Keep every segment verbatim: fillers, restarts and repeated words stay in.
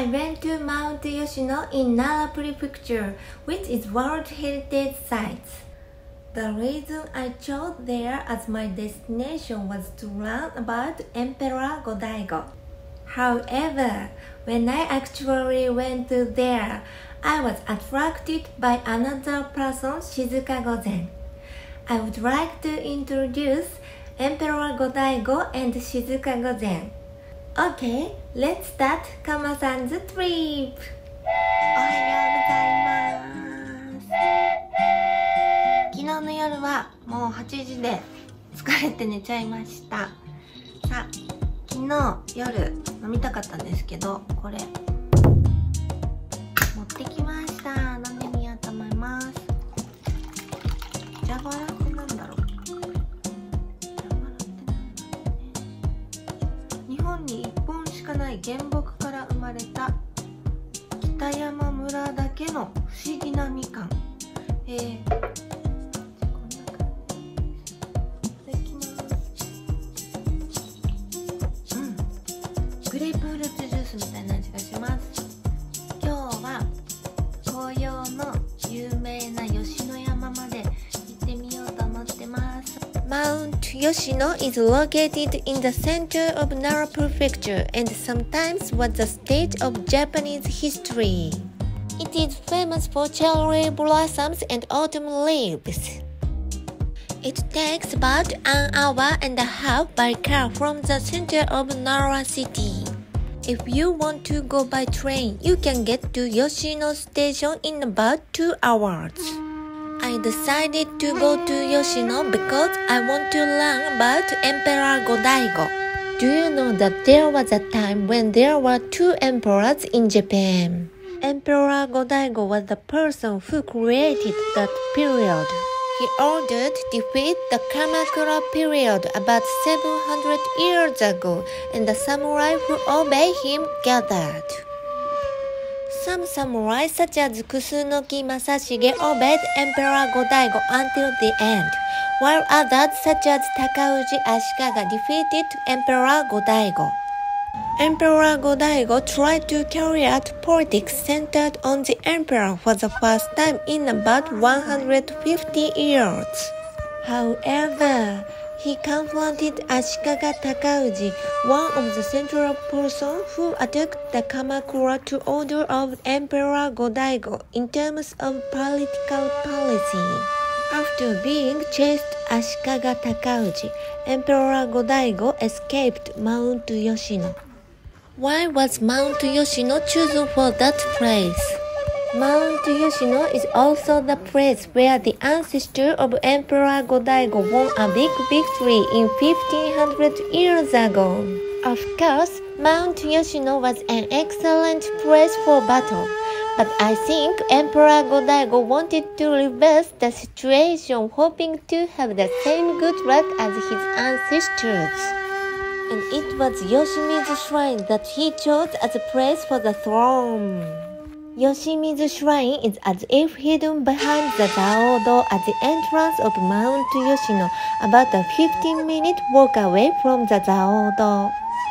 I went to Mount Yoshino in Nara Prefecture, which is World Heritage Site. The reason I chose there as my destination was to learn about Emperor Go-Daigo. However, when I actually went there, I was attracted by another person, Shizuka Gozen. I would like to introduce Emperor Go-Daigo and Shizuka Gozen. Okay, let's start Kama-san's trip! おはようございます。昨日の夜はもうはちじで疲れて寝ちゃいました。さあ、昨日夜飲みたかったんですけど、これ持ってきました。飲んでみようと思います。ジャバラってなんだろう。日本にいっぽんしかない原木から生まれた北山村だけの不思議なみかん。えー、こんな感じです。いただきます。うん、グレープフルーツジュースみたいな味がします。今日は紅葉の有名な吉野山まで行ってみようと思ってます。Mount Yoshino is located in the center of Nara Prefecture and sometimes was the stage of Japanese history. It is famous for cherry blossoms and autumn leaves. It takes about an hour and a half by car from the center of Nara City. If you want to go by train, you can get to Yoshino Station in about two hours. I decided to go to Yoshino because I want to learn about Emperor Go-Daigo. Do you know that there was a time when there were two emperors in Japan? Emperor Go-Daigo was the person who created that period. He ordered defeat the Kamakura period about seven hundred years ago, and the samurai who obeyed him gathered.Some samurais such as Kusunoki Masashige obeyed Emperor Go-Daigo until the end, while others such as Takauji Ashikaga defeated Emperor Go-Daigo. Emperor Go-Daigo tried to carry out politics centered on the emperor for the first time in about one hundred fifty years. However,He confronted Ashikaga Takauji, one of the central persons who attacked the Kamakura to order of Emperor Go-Daigo in terms of political policy. After being chased Ashikaga Takauji, Emperor Go-Daigo escaped Mount Yoshino. Why was Mount Yoshino chosen for that place?Mount Yoshino is also the place where the ancestor of Emperor Go-Daigo won a big victory in fifteen hundred years ago. Of course, Mount Yoshino was an excellent place for battle, but I think Emperor Go-Daigo wanted to reverse the situation, hoping to have the same good luck as his ancestors. And it was Yoshimizu Shrine that he chose as a place for the throne.Yoshimizu Shrine is as if hidden behind the Zaodo at the entrance of Mount Yoshino, about a fifteen minute walk away from the Zaodo.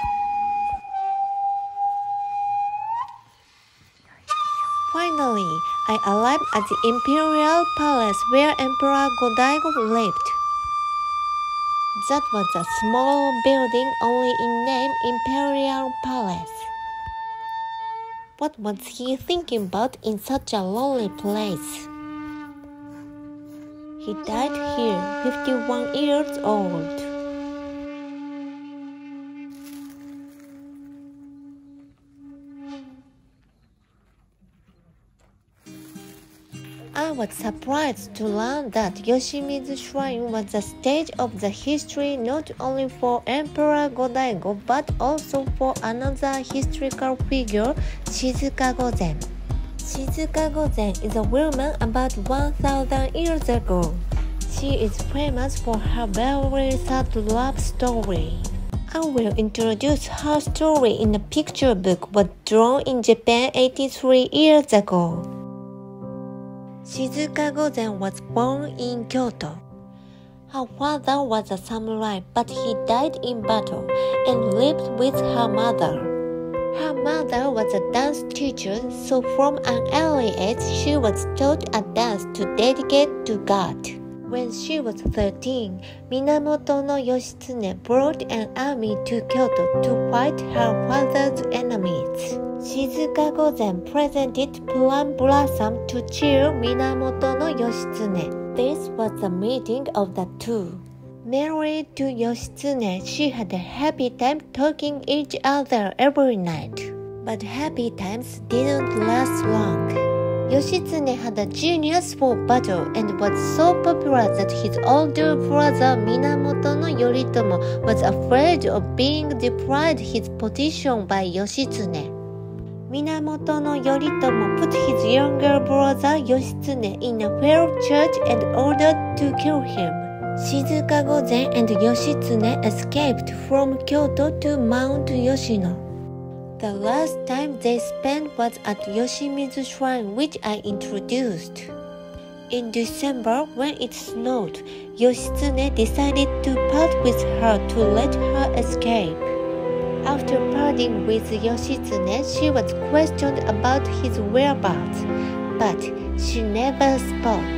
Finally, I arrived at the Imperial Palace where Emperor Go-Daigo lived. That was a small building only in name Imperial Palace.What was he thinking about in such a lonely place? He died here, fifty-one years old. I was surprised to learn that Yoshimizu Shrine was the stage of the history not only for Emperor Go-Daigo but also for another historical figure, Shizuka Gozen. Shizuka Gozen is a woman about one thousand years ago. She is famous for her very sad love story. I will introduce her story in a picture book was drawn in Japan eighty-three years ago.Shizuka Gozen was born in Kyoto. Her father was a samurai, but he died in battle and lived with her mother. Her mother was a dance teacher, so from an early age she was taught a dance to dedicate to God. When she was thirteen, Minamoto no Yoshitsune brought an army to Kyoto to fight her father's enemies. Shizuka Gozen presented Plum Blossom to cheer Minamoto no Yoshitsune. This was the meeting of the two. Married to Yoshitsune, she had a happy time talking each other every night. But happy times didn't last long. Yoshitsune had a genius for battle and was so popular that his older brother Minamoto no Yoritomo was afraid of being deprived his position by Yoshitsune. Minamoto no Yoritomo put his younger brother Yoshitsune in a fair church and ordered to kill him. Shizuka Gozen and Yoshitsune escaped from Kyoto to Mount Yoshino. The last time they spent was at Yoshimizu Shrine, which I introduced. In December, when it snowed, Yoshitsune decided to part with her to let her escape. After parting with Yoshitsune, she was questioned about his whereabouts, but she never spoke.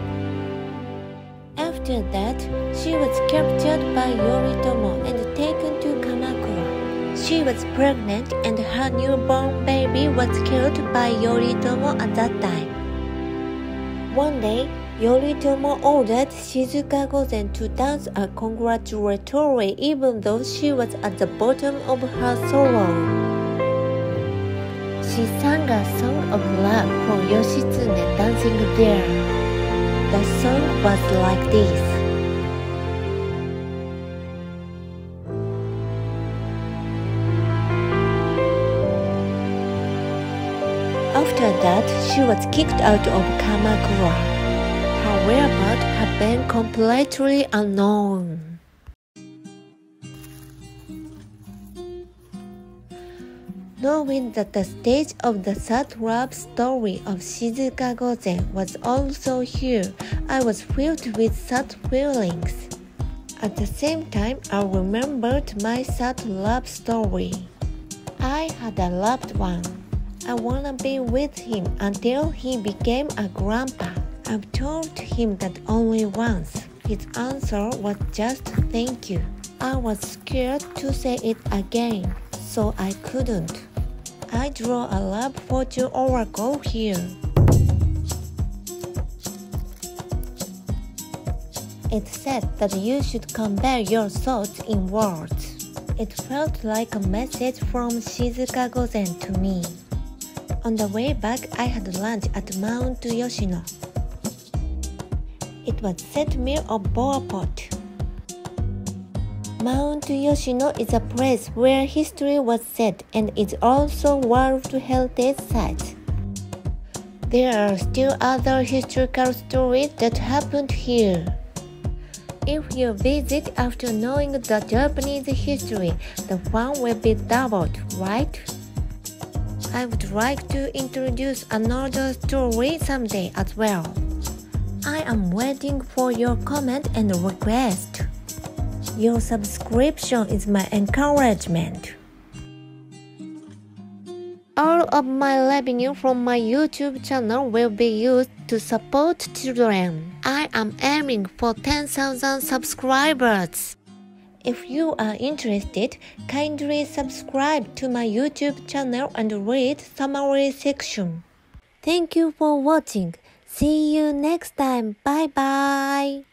After that, she was captured by Yoritomo and taken to Kamakura. She was pregnant and her newborn baby was killed by Yoritomo at that time. One day, Yoritomo ordered Shizuka Gozen to dance a congratulatory even though she was at the bottom of her sorrow. She sang a song of love for Yoshitsune dancing there. The song was like this. After that, she was kicked out of Kamakura. Her whereabouts have been completely unknown. Knowing that the stage of the sad love story of Shizuka Gozen was also here, I was filled with sad feelings. At the same time, I remembered my sad love story. I had a loved one. I wanna be with him until he became a grandpa. I've told him that only once. His answer was just thank you. I was scared to say it again, so I couldn't. I drew a love fortune oracle here. It said that you should convey your thoughts in words. It felt like a message from Shizuka Gozen to me. On the way back, I had lunch at Mount Yoshino. It was set meal of boa pot. Mount Yoshino is a place where history was set and is also World Heritage Site. There are still other historical stories that happened here. If you visit after knowing the Japanese history, the fun will be doubled, right? I would like to introduce another story someday as well. I am waiting for your comment and request. Your subscription is my encouragement. All of my revenue from my YouTube channel will be used to support children. I am aiming for ten thousand subscribers. If you are interested, kindly subscribe to my YouTube channel and read summary section. Thank you for watching. See you next time. Bye bye.